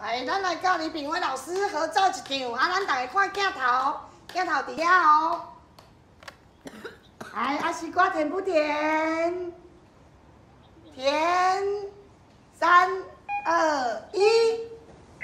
哎，咱来甲李炳伟老师合照一张，咱大家看镜头，镜头伫遐哦。哎，西瓜甜不甜？甜，3、2、1。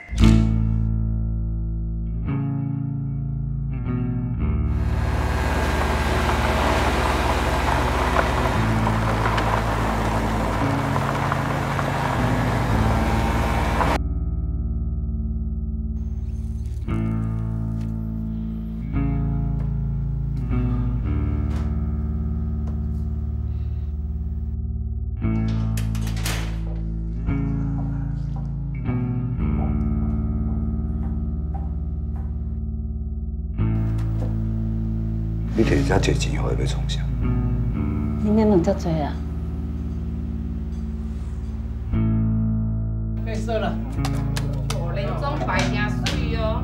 你摕遮侪钱，互伊要创啥？ 恁免问遮多啊！ 可以射了。 哦，人中白加水哦。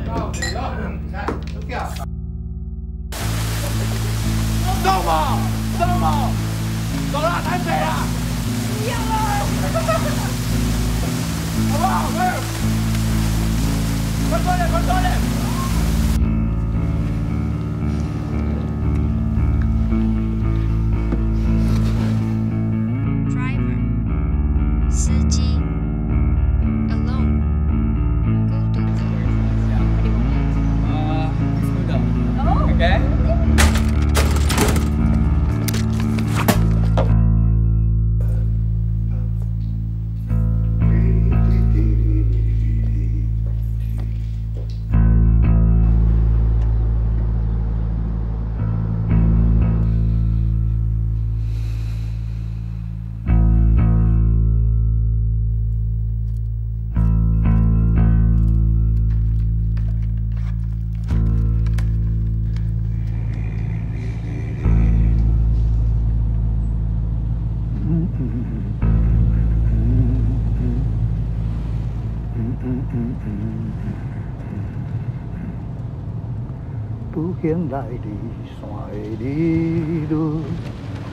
动嘛，动嘛，走了，台北啊！不要了，好不好？快快点，快快点！ 司机 alone go to Okay. 不见来离山的日落，